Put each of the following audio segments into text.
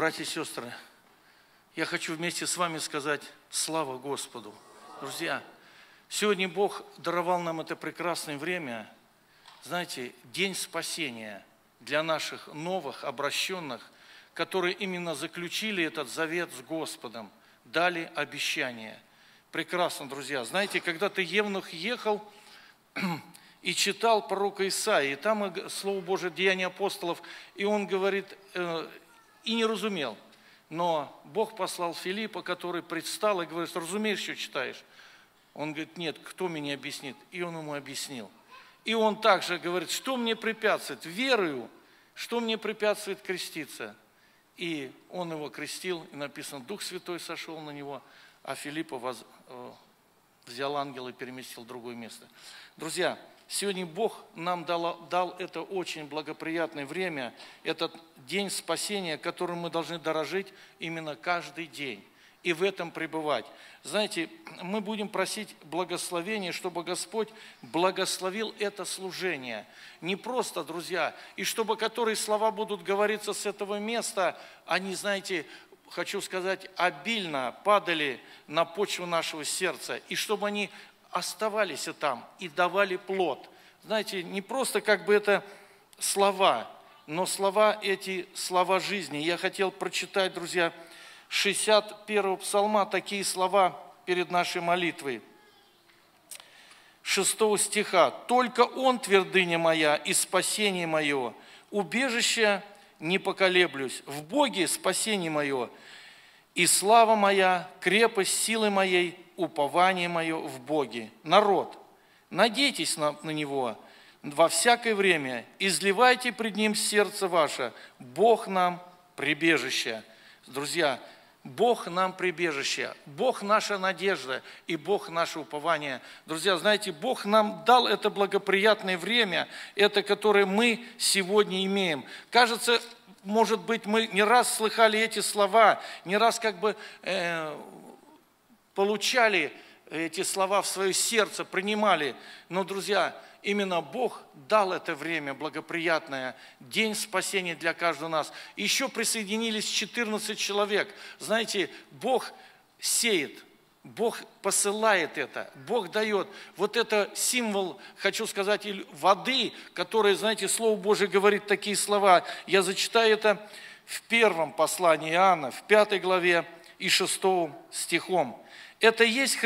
Братья и сестры, я хочу вместе с вами сказать слава Господу. Друзья, сегодня Бог даровал нам это прекрасное время, знаете, день спасения для наших новых, обращенных, которые именно заключили этот завет с Господом, дали обещание. Прекрасно, друзья. Знаете, когда-то евнух ехал и читал пророка Исаии, и там Слово Божие, Деяния апостолов, и он говорит, и не разумел. Но Бог послал Филиппа, который предстал и говорит, разумеешь, что читаешь? Он говорит, нет, кто мне объяснит? И он ему объяснил. И он также говорит, что мне препятствует? Верую, что мне препятствует креститься? И он его крестил, и написано, Дух Святой сошел на него, а Филиппа взял ангел и переместил в другое место. Друзья, сегодня Бог нам дал это очень благоприятное время, этот день спасения, которым мы должны дорожить именно каждый день и в этом пребывать. Знаете, мы будем просить благословения, чтобы Господь благословил это служение. Не просто, друзья, и чтобы которые слова будут говориться с этого места, они, знаете, хочу сказать, обильно падали на почву нашего сердца, и чтобы они оставались там и давали плод. Знаете, не просто как бы это слова, но слова эти, слова жизни. Я хотел прочитать, друзья, 61-го псалма, такие слова перед нашей молитвой. 6 стиха. «Только Он твердыня моя и спасение мое, убежище не поколеблюсь, в Боге спасение мое, и слава моя, крепость силы моей, упование мое в Боге». Народ, надейтесь на Него во всякое время, изливайте пред Ним сердце ваше, Бог нам прибежище. Друзья, Бог нам прибежище, Бог наша надежда и Бог наше упование. Друзья, знаете, Бог нам дал это благоприятное время, это, которое мы сегодня имеем. Кажется, может быть, мы не раз слыхали эти слова, не раз как бы получали эти слова в свое сердце, принимали. Но, друзья, именно Бог дал это время благоприятное, день спасения для каждого нас. Еще присоединились 14 человек. Знаете, Бог сеет, Бог посылает это, Бог дает. Вот это символ, хочу сказать, воды, которая, знаете, Слово Божие говорит такие слова. Я зачитаю это в первом послании Иоанна, в 5 главе и 6 стихом. Это есть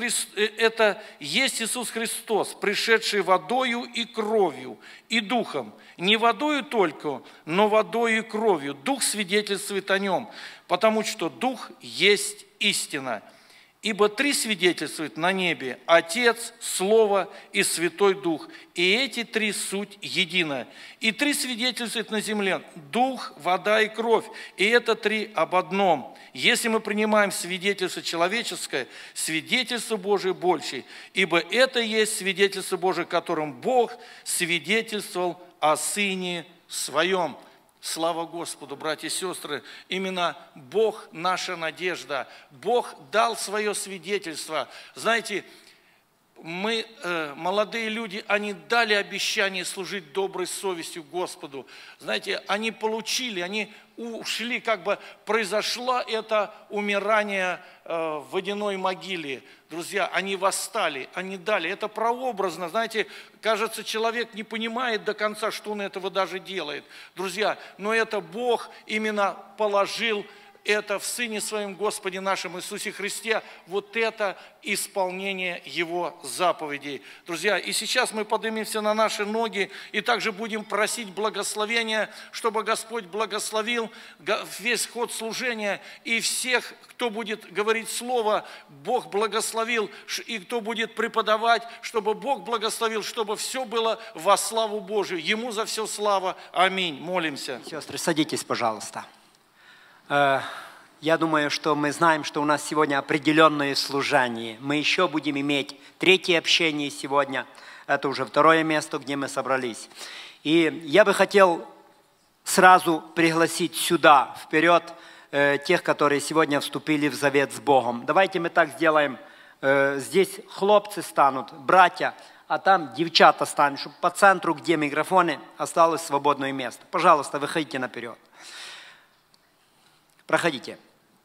Иисус Христос, пришедший водою и кровью, и духом. Не водою только, но водою и кровью. Дух свидетельствует о нем, потому что Дух есть истина. Ибо 3 свидетельствуют на небе: Отец, Слово и Святой Дух. И эти 3 суть едино. И 3 свидетельствуют на земле: Дух, вода и кровь. И это 3 об одном. Если мы принимаем свидетельство человеческое, свидетельство Божие больше. Ибо это есть свидетельство Божие, которым Бог свидетельствовал о Сыне Своем. Слава Господу, братья и сестры, именно Бог наша надежда. Бог дал свое свидетельство. Знаете, мы, молодые люди, они дали обещание служить доброй совестью Господу. Знаете, они получили, они ушли, как бы произошло это умирание в водяной могиле. Друзья, они восстали, они дали. Это прообразно, знаете, кажется, человек не понимает до конца, что он этого даже делает. Друзья, но это Бог именно положил это в Сыне Своем Господе нашем Иисусе Христе, вот это исполнение Его заповедей. Друзья, и сейчас мы поднимемся на наши ноги и также будем просить благословения, чтобы Господь благословил весь ход служения и всех, кто будет говорить Слово, Бог благословил, и кто будет преподавать, чтобы Бог благословил, чтобы все было во славу Божию. Ему за все слава. Аминь. Молимся. Сестры, садитесь, пожалуйста. Я думаю, что мы знаем, что у нас сегодня определенное служение. Мы еще будем иметь 3-е общение сегодня. Это уже 2-е место, где мы собрались. И я бы хотел сразу пригласить сюда, вперед, тех, которые сегодня вступили в завет с Богом. Давайте мы так сделаем. Здесь хлопцы станут, братья, а там девчата станут, чтобы по центру, где микрофоны, осталось свободное место. Пожалуйста, выходите наперед. Проходите.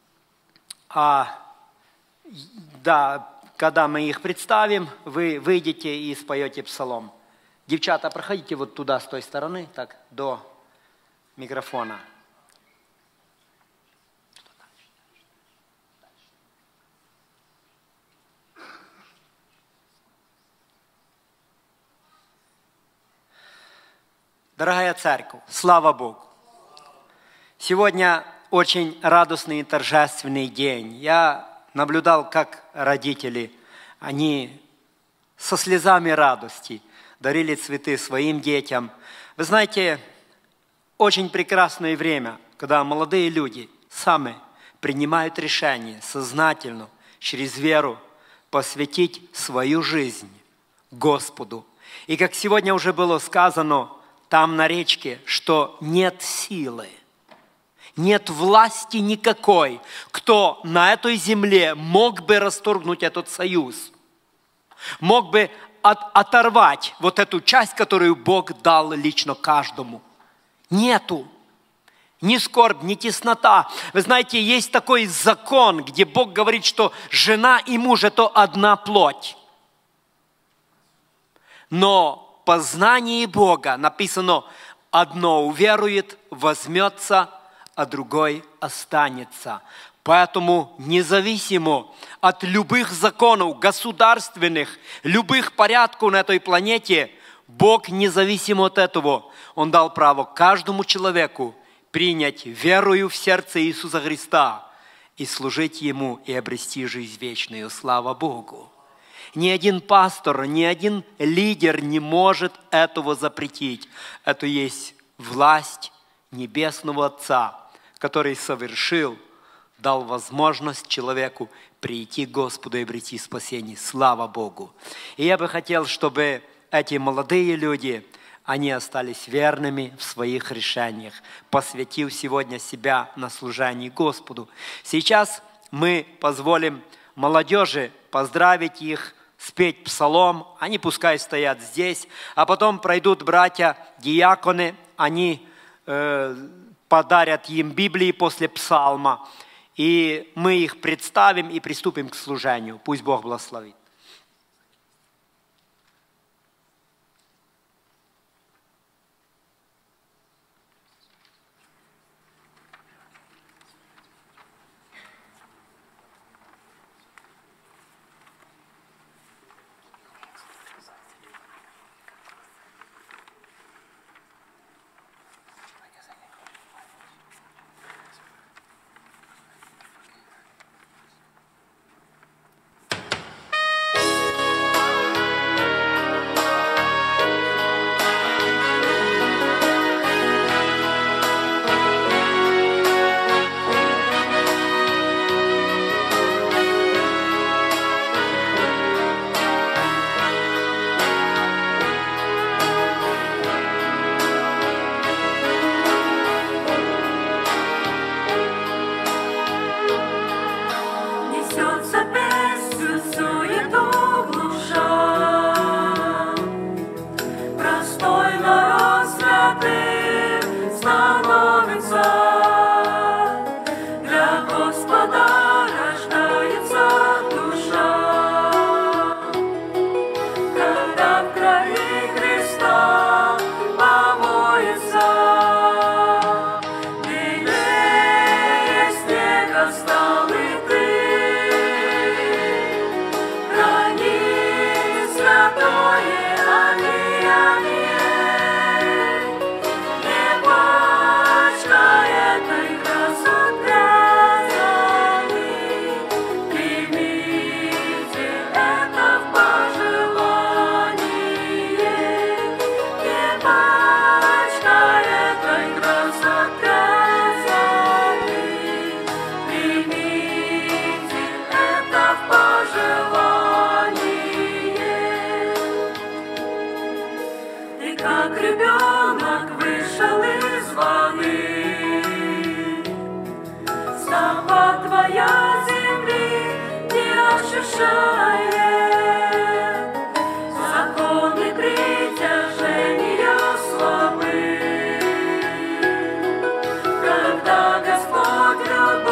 Да, когда мы их представим, вы выйдете и споете псалом. Девчата, проходите вот туда, с той стороны, так, до микрофона. Дорогая церковь, слава Богу! Сегодня очень радостный и торжественный день. Я наблюдал, как родители, они со слезами радости дарили цветы своим детям. Вы знаете, очень прекрасное время, когда молодые люди сами принимают решение сознательно, через веру, посвятить свою жизнь Господу. И как сегодня уже было сказано там на речке, что нет силы, нет власти никакой, кто на этой земле мог бы расторгнуть этот союз, мог бы оторвать вот эту часть, которую Бог дал лично каждому. Нету. Ни скорбь, ни теснота. Вы знаете, есть такой закон, где Бог говорит, что жена и муж – это одна плоть. Но познание Бога написано, одно уверует, возьмется, а другой останется. Поэтому независимо от любых законов государственных, любых порядков на этой планете, Бог, независимо от этого, Он дал право каждому человеку принять верою в сердце Иисуса Христа и служить Ему и обрести жизнь вечную. Слава Богу! Ни один пастор, ни один лидер не может этого запретить. Это есть власть Небесного Отца, который совершил, дал возможность человеку прийти к Господу и обрести спасение. Слава Богу! И я бы хотел, чтобы эти молодые люди, они остались верными в своих решениях, посвятив сегодня себя на служение Господу. Сейчас мы позволим молодежи поздравить их, спеть псалом, они пускай стоят здесь, а потом пройдут братья-диаконы, они подарят им Библии после псалма, и мы их представим и приступим к служению. Пусть Бог благословит. Когда Господь любит.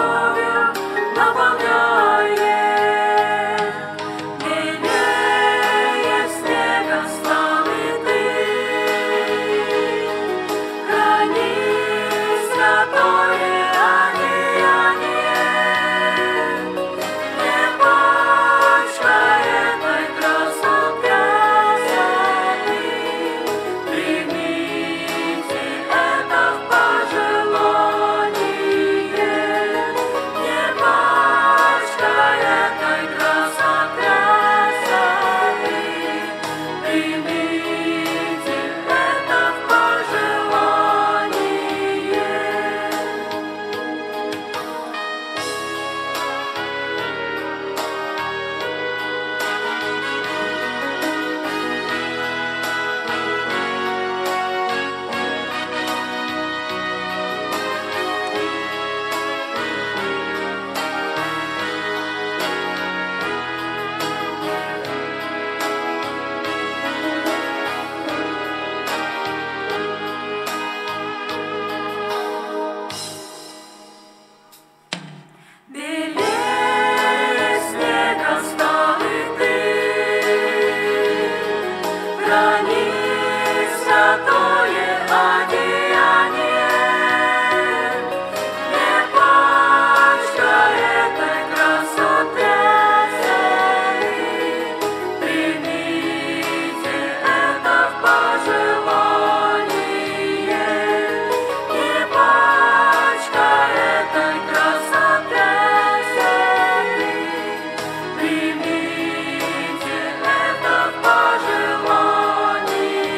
святое одеяние, не пачка этой красоты, примите это в пожелание, не пачка этой красоты, примите это в пожелание.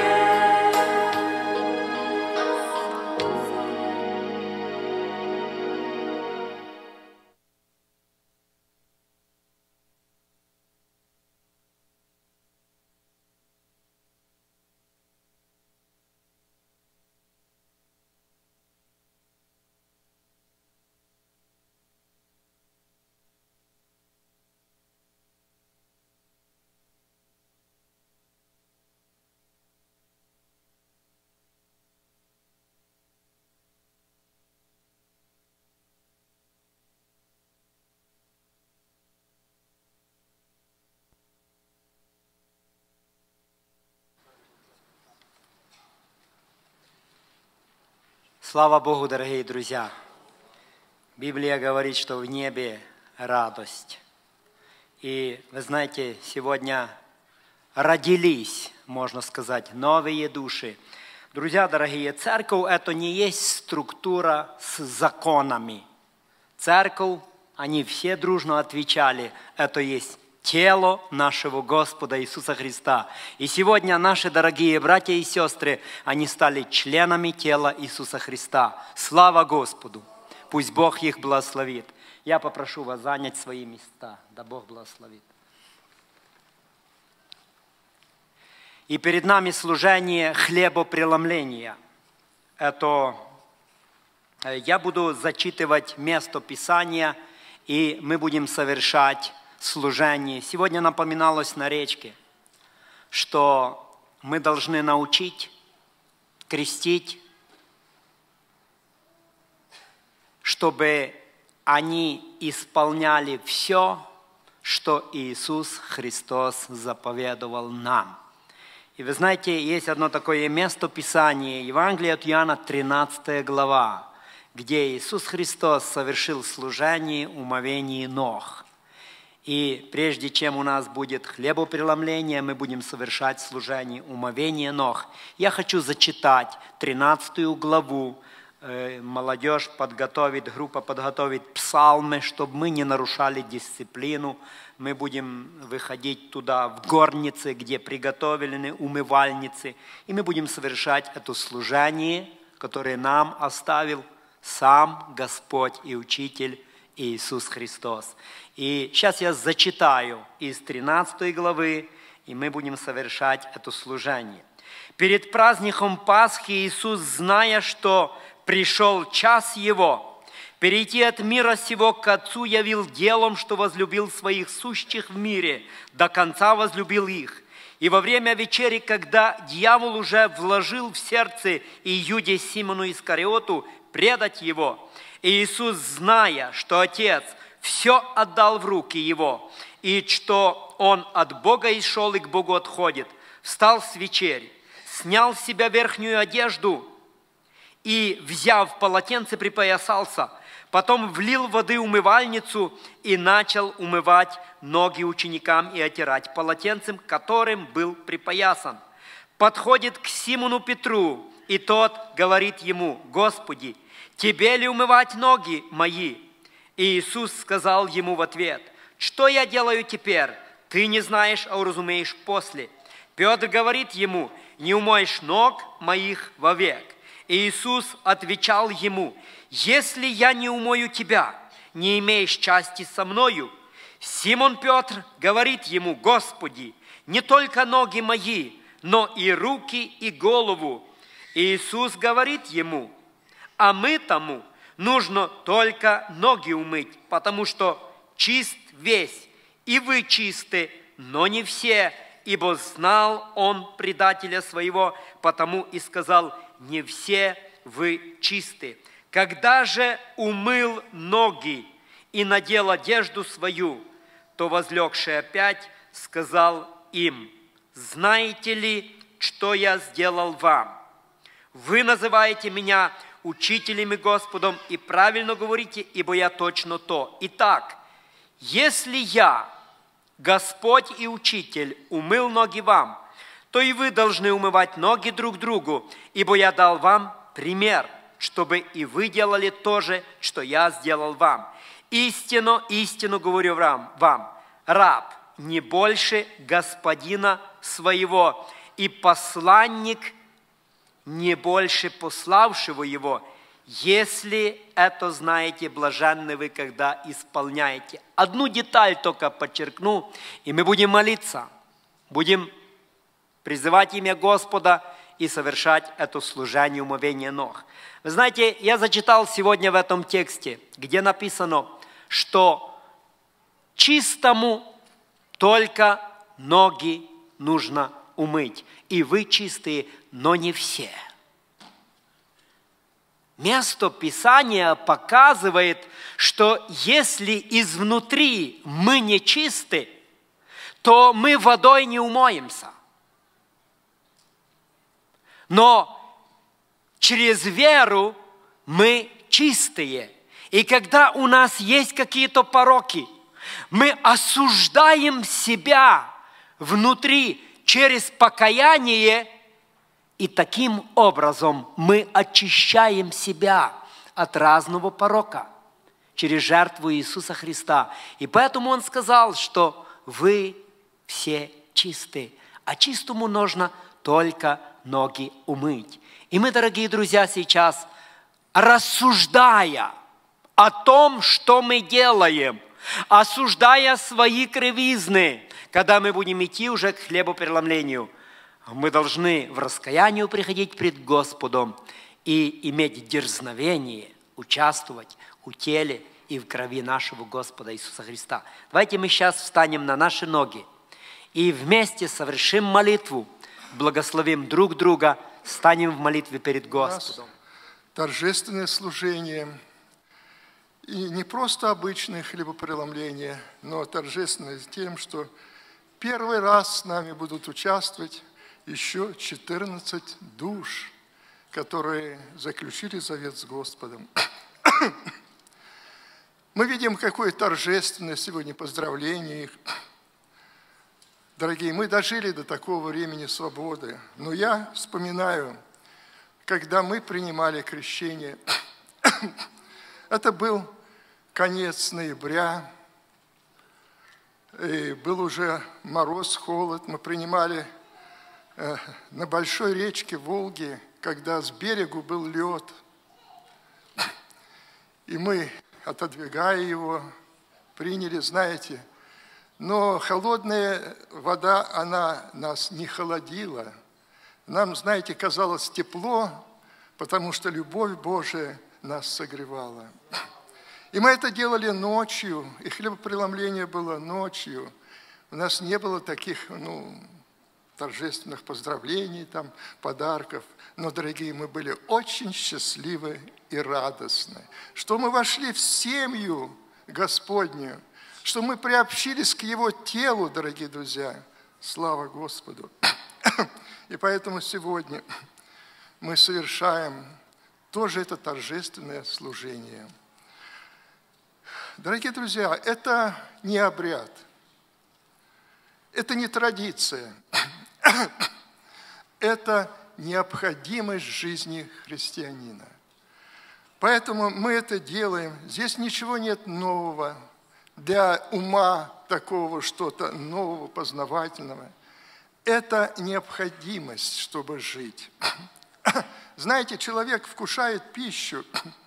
Слава Богу, дорогие друзья! Библия говорит, что в небе радость. И вы знаете, сегодня родились, можно сказать, новые души. Друзья дорогие, церковь – это не есть структура с законами. Церковь, они все дружно отвечали, это есть тело нашего Господа Иисуса Христа. И сегодня наши дорогие братья и сестры, они стали членами тела Иисуса Христа. Слава Господу! Пусть Бог их благословит. Я попрошу вас занять свои места. Да Бог благословит. И перед нами служение хлебопреломления. Это я буду зачитывать место Писания, и мы будем совершать служение. Сегодня напоминалось на речке, что мы должны научить, крестить, чтобы они исполняли все, что Иисус Христос заповедовал нам. И вы знаете, есть одно такое место Писания, Евангелие от Иоанна, 13 глава, где Иисус Христос совершил служение умовения ног. И прежде чем у нас будет хлебопреломление, мы будем совершать служение умовения ног. Я хочу зачитать 13 главу. Молодежь подготовит, группа подготовит псалмы, чтобы мы не нарушали дисциплину. Мы будем выходить туда, в горницы, где приготовлены умывальницы. И мы будем совершать это служение, которое нам оставил сам Господь и Учитель Иисус Христос. И сейчас я зачитаю из 13 главы, и мы будем совершать это служение. Перед праздником Пасхи Иисус, зная, что пришел час Его, перейти от мира сего к Отцу, явил делом, что возлюбил своих сущих в мире, до конца возлюбил их. И во время вечери, когда дьявол уже вложил в сердце Иуде Симону Искариоту предать Его, Иисус, зная, что Отец все отдал в руки Его, и что Он от Бога и шел, и к Богу отходит, встал с вечери, снял с себя верхнюю одежду и, взяв полотенце, припоясался, потом влил воды в умывальницу и начал умывать ноги ученикам и отирать полотенцем, которым был припоясан. Подходит к Симону Петру, и тот говорит ему: «Господи, тебе ли умывать ноги мои?» И Иисус сказал ему в ответ: «Что я делаю теперь? Ты не знаешь, а уразумеешь после». Петр говорит ему: «Не умоешь ног моих вовек». И Иисус отвечал ему: «Если я не умою тебя, не имеешь части со мною». Симон Петр говорит ему: «Господи, не только ноги мои, но и руки, и голову». И Иисус говорит ему: «А мытому нужно только ноги умыть, потому что чист весь, и вы чисты, но не все, ибо знал он предателя своего, потому и сказал: не все вы чисты. Когда же умыл ноги и надел одежду свою, то, возлегший опять, сказал им: знаете ли, что я сделал вам. Вы называете меня учителем и Господом, и правильно говорите, ибо я точно то. Итак, если я, Господь и Учитель, умыл ноги вам, то и вы должны умывать ноги друг другу, ибо я дал вам пример, чтобы и вы делали то же, что я сделал вам. Истину, истину говорю вам, раб не больше господина своего, и посланник не больше пославшего его, если это знаете, блаженны вы, когда исполняете. Одну деталь только подчеркну, и мы будем молиться, будем призывать имя Господа и совершать это служение умывения ног. Вы знаете, я зачитал сегодня в этом тексте, где написано, что чистому только ноги нужно умыть. И вы чистые, но не все. Место Писания показывает, что если изнутри мы не чисты, то мы водой не умоемся. Но через веру мы чистые. И когда у нас есть какие-то пороки, мы осуждаем себя внутри через покаяние, и таким образом мы очищаем себя от разного порока через жертву Иисуса Христа. И поэтому Он сказал, что вы все чисты, а чистому нужно только ноги умыть. И мы, дорогие друзья, сейчас, рассуждая о том, что мы делаем, осуждая свои кривизны, когда мы будем идти уже к хлебопреломлению, мы должны в раскаянии приходить пред Господом и иметь дерзновение участвовать в теле и в крови нашего Господа Иисуса Христа. Давайте мы сейчас встанем на наши ноги и вместе совершим молитву, благословим друг друга, станем в молитве перед Господом. Торжественное служение. И не просто обычное хлебопреломление, но торжественное тем, что первый раз с нами будут участвовать еще 14 душ, которые заключили завет с Господом. Мы видим, какое торжественное сегодня поздравление их. Дорогие, мы дожили до такого времени свободы. Но я вспоминаю, когда мы принимали крещение, это был конец ноября, и был уже мороз, холод. Мы принимали на большой речке Волги, когда с берегу был лед. И мы, отодвигая его, приняли, знаете, но холодная вода, она нас не холодила. Нам, знаете, казалось тепло, потому что любовь Божия нас согревала. И мы это делали ночью, и хлебопреломление было ночью. У нас не было таких, торжественных поздравлений, подарков. Но, дорогие, мы были очень счастливы и радостны, что мы вошли в семью Господню, что мы приобщились к Его телу, дорогие друзья. Слава Господу! И поэтому сегодня мы совершаем тоже это торжественное служение. Дорогие друзья, это не обряд, это не традиция, это необходимость жизни христианина. Поэтому мы это делаем. Здесь ничего нет нового, для ума такого что-то нового, познавательного. Это необходимость, чтобы жить. Знаете, человек вкушает пищу,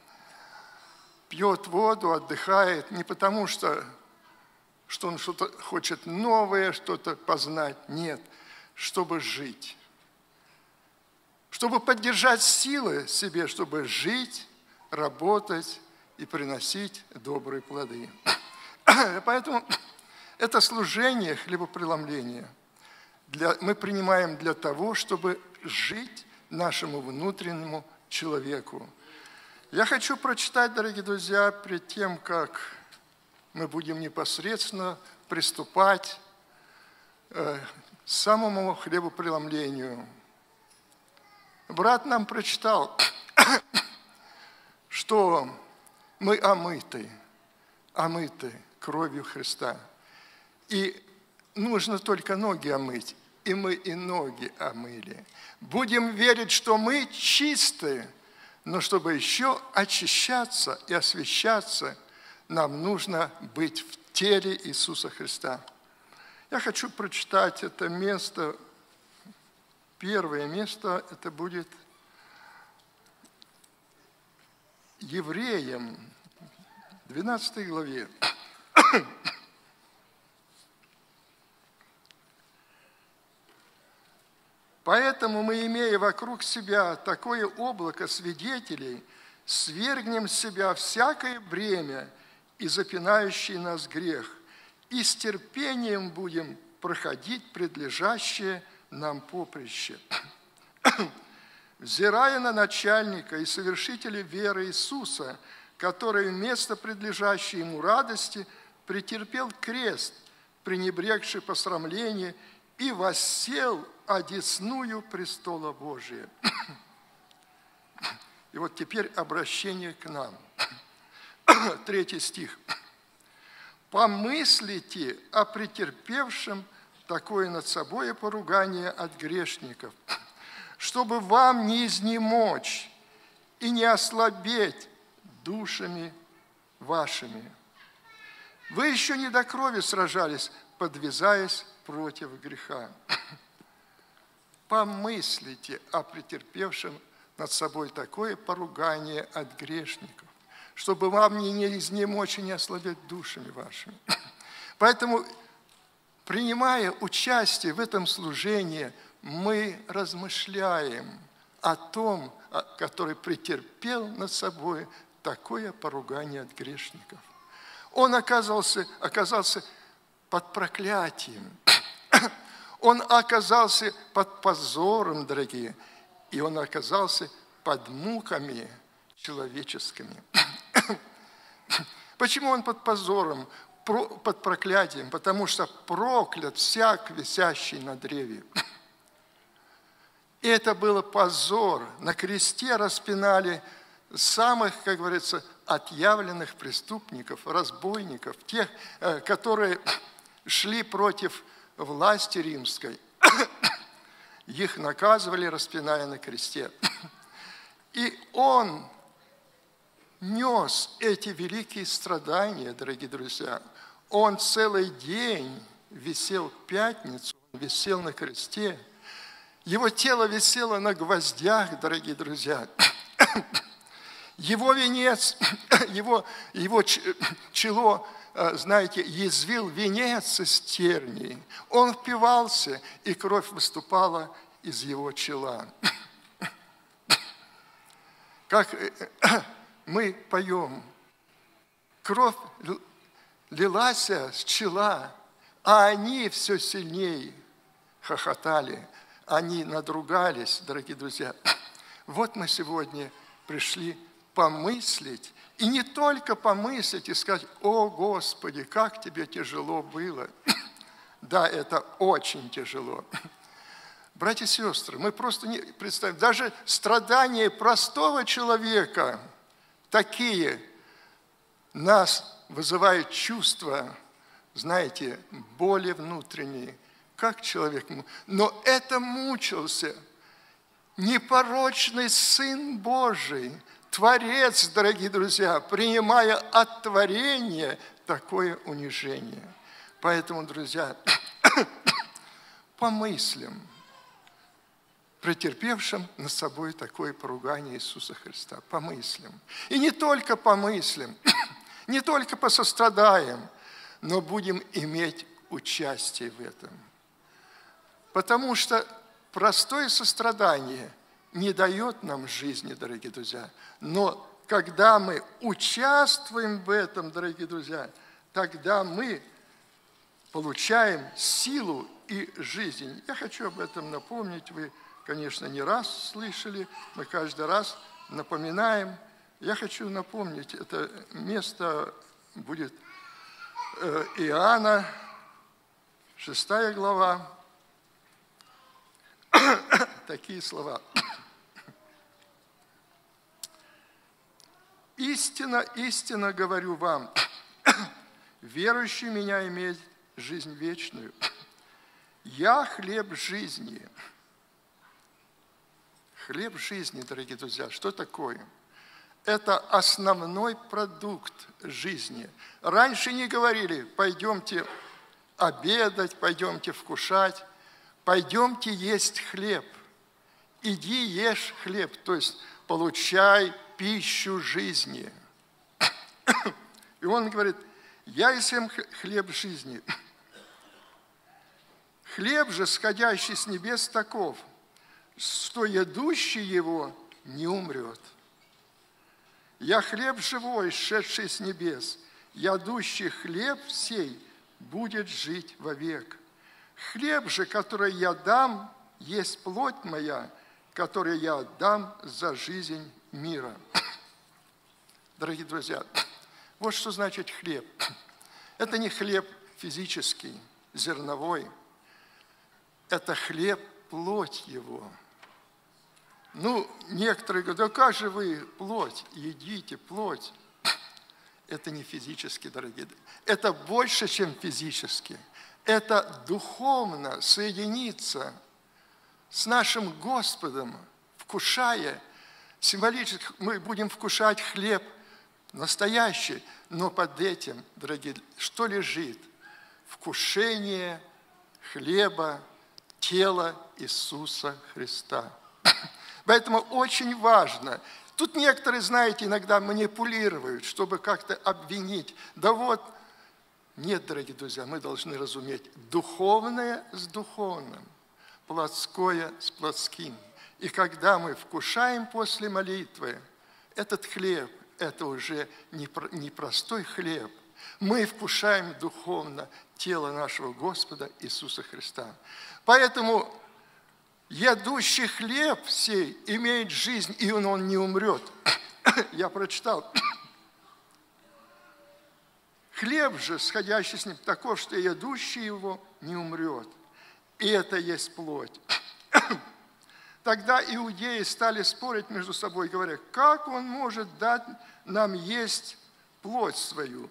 пьет воду, отдыхает не потому, что он что-то хочет новое, что-то познать. Нет, чтобы жить. Чтобы поддержать силы себе, чтобы жить, работать и приносить добрые плоды. Поэтому это служение, хлебопреломление, мы принимаем для того, чтобы жить нашему внутреннему человеку. Я хочу прочитать, дорогие друзья, перед тем, как мы будем непосредственно приступать к самому хлебопреломлению. Брат нам прочитал, что мы омыты кровью Христа. И нужно только ноги омыть, и мы и ноги омыли. Будем верить, что мы чистые, но чтобы еще очищаться и освящаться, нам нужно быть в теле Иисуса Христа. Я хочу прочитать это место. Первое место, это будет Евреям, 12 главе. Поэтому мы, имея вокруг себя такое облако свидетелей, свергнем с себя всякое бремя и запинающий нас грех, и с терпением будем проходить предлежащее нам поприще. Взирая на начальника и совершителя веры Иисуса, который вместо предлежащей ему радости претерпел крест, пренебрегший посрамление, и воссел одесную престола Божия. И вот теперь обращение к нам. 3 стих. «Помыслите о претерпевшем такое над собой поругание от грешников, чтобы вам не изнемочь и не ослабеть душами вашими. Вы еще не до крови сражались, подвязаясь против греха. Помыслите о претерпевшем над собой такое поругание от грешников, чтобы вам не изнемочь и не ослабеть душами вашими». Поэтому, принимая участие в этом служении, мы размышляем о том, который претерпел над собой такое поругание от грешников. Он оказался под проклятием. Он оказался под позором, дорогие, и он оказался под муками человеческими. Почему он под позором, под проклятием? Потому что проклят всяк, висящий на древе. И это был позор. На кресте распинали самых, как говорится, отъявленных преступников, разбойников, тех, которые шли против власти римской. Их наказывали, распиная на кресте. И он нес эти великие страдания, дорогие друзья. Он целый день висел в пятницу, он висел на кресте. Его тело висело на гвоздях, дорогие друзья. Его венец, его чело, знаете, язвил венец из тернии. Он впивался, и кровь выступала из его чела. Как мы поем, кровь лилась с чела, а они все сильнее хохотали, они надругались, дорогие друзья. Вот мы сегодня пришли помыслить, и не только помыслить и сказать: «О, Господи, как тебе тяжело было». Да, это очень тяжело. Братья и сестры, мы просто не представим, даже страдания простого человека такие нас вызывают чувства, знаете, боли внутренние, как человек. Но это мучился непорочный Сын Божий, Творец, дорогие друзья, принимая от творения такое унижение. Поэтому, друзья, помыслим, претерпевшим над собой такое поругание Иисуса Христа. Помыслим. И не только помыслим, не только посострадаем, но будем иметь участие в этом. Потому что простое сострадание не дает нам жизни, дорогие друзья. Но когда мы участвуем в этом, дорогие друзья, тогда мы получаем силу и жизнь. Я хочу об этом напомнить. Вы, конечно, не раз слышали, мы каждый раз напоминаем. Я хочу напомнить, это место будет Иоанна, 6 глава. Такие слова. Истинно, истинно говорю вам, верующий в меня имеет жизнь вечную. Я хлеб жизни. Хлеб жизни, дорогие друзья, что такое? Это основной продукт жизни. Раньше не говорили, пойдемте обедать, пойдемте вкушать, пойдемте есть хлеб. Иди ешь хлеб, то есть получай пищу жизни. И он говорит, я и сам хлеб жизни. Хлеб же, сходящий с небес, таков, что едущий его не умрет. Я хлеб живой, сшедший с небес, ядущий хлеб сей будет жить вовек. Хлеб же, который я дам, есть плоть моя, которую я отдам за жизнь мира. Дорогие друзья, вот что значит хлеб. Это не хлеб физический, зерновой. Это хлеб, плоть его. Ну, некоторые говорят, да как же вы плоть, едите плоть. Это не физически, дорогие. Это больше, чем физически. Это духовно соединиться с нашим Господом, вкушая. Символически мы будем вкушать хлеб настоящий, но под этим, дорогие, что лежит? Вкушение хлеба, тела Иисуса Христа. Поэтому очень важно. Тут некоторые, знаете, иногда манипулируют, чтобы как-то обвинить. Да вот, нет, дорогие друзья, мы должны разуметь духовное с духовным, плотское с плотским. И когда мы вкушаем после молитвы этот хлеб, это уже не простой хлеб. Мы вкушаем духовно тело нашего Господа Иисуса Христа. Поэтому ядущий хлеб сей имеет жизнь, и он не умрет. Я прочитал. Хлеб же, сходящий с ним, таков, что ядущий его не умрет. И это есть плоть. Тогда иудеи стали спорить между собой, говоря, как он может дать нам есть плоть свою?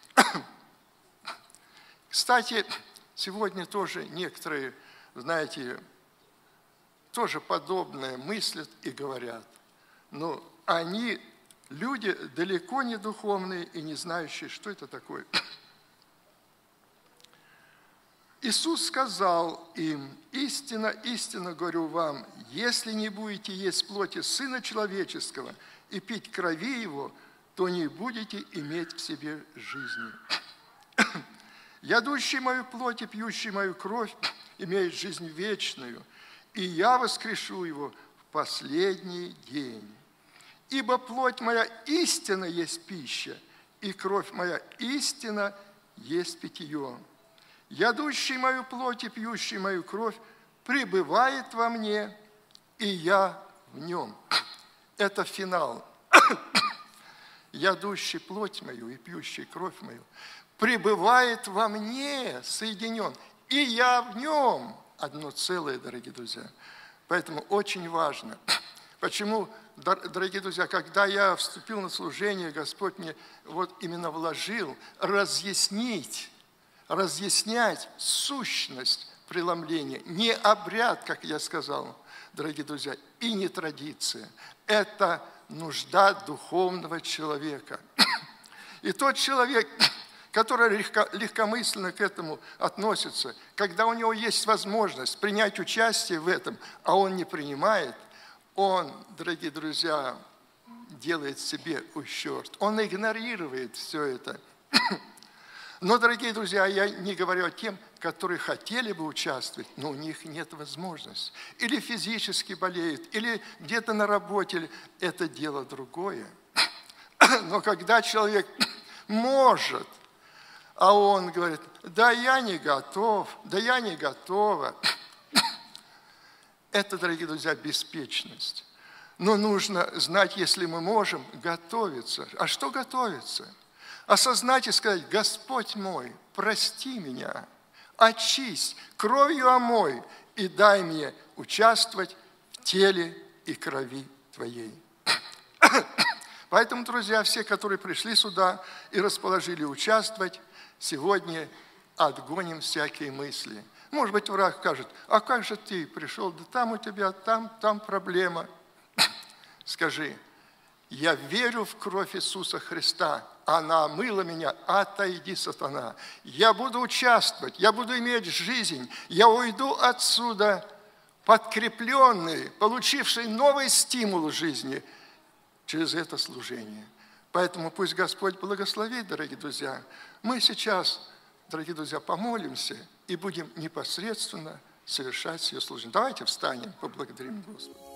Кстати, сегодня тоже некоторые, знаете, тоже подобное мыслят и говорят. Но они, люди далеко не духовные и не знающие, что это такое. Иисус сказал им, истинно, истинно говорю вам, если не будете есть плоти Сына Человеческого и пить крови Его, то не будете иметь в себе жизни. Ядущий мою плоть и пьющий мою кровь имеет жизнь вечную, и я воскрешу его в последний день. Ибо плоть моя истинно есть пища, и кровь моя истинно есть питье. Ядущий мою плоть и пьющий мою кровь пребывает во мне, и я в нем. Это финал. Ядущий плоть мою и пьющий кровь мою пребывает во мне, соединен, и я в нем. Одно целое, дорогие друзья. Поэтому очень важно. Почему, дорогие друзья, когда я вступил на служение, Господь мне вот именно вложил разъяснять сущность преломления. Не обряд, как я сказал, дорогие друзья, и не традиция. Это нужда духовного человека. И тот человек, который легкомысленно к этому относится, когда у него есть возможность принять участие в этом, а он не принимает, он, дорогие друзья, делает себе ущерб. Он игнорирует все это. Но, дорогие друзья, я не говорю о тем, которые хотели бы участвовать, но у них нет возможности. Или физически болеют, или где-то на работе. Это дело другое. Но когда человек может, а он говорит, да я не готов, да я не готова. Это, дорогие друзья, беспечность. Но нужно знать, если мы можем, готовиться. А что готовиться? Осознать и сказать, Господь мой, прости меня, очисть, кровью омой и дай мне участвовать в теле и крови Твоей. Поэтому, друзья, все, которые пришли сюда и расположили участвовать, сегодня отгоним всякие мысли. Может быть, враг скажет: а как же ты пришел? Да там у тебя, там проблема. Скажи: я верю в кровь Иисуса Христа. Она омыла меня, отойди, сатана. Я буду участвовать, я буду иметь жизнь. Я уйду отсюда подкрепленный, получивший новый стимул жизни через это служение. Поэтому пусть Господь благословит, дорогие друзья. Мы сейчас, дорогие друзья, помолимся и будем непосредственно совершать свое служение. Давайте встанем, поблагодарим Господа.